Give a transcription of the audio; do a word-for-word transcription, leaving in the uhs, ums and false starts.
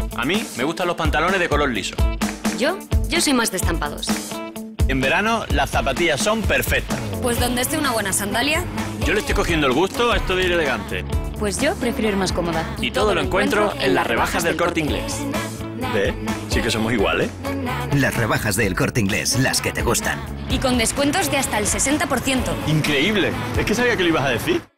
A mí me gustan los pantalones de color liso. Yo, yo soy más de estampados. En verano las zapatillas son perfectas. Pues donde esté una buena sandalia. Yo le estoy cogiendo el gusto a esto de ir elegante. Pues yo prefiero ir más cómoda. Y todo lo encuentro en las rebajas del Corte Inglés. ¿Ve? Sí que somos iguales. Las rebajas del Corte Inglés, las que te gustan. Y con descuentos de hasta el sesenta por ciento. ¡Increíble! Es que sabía que lo ibas a decir.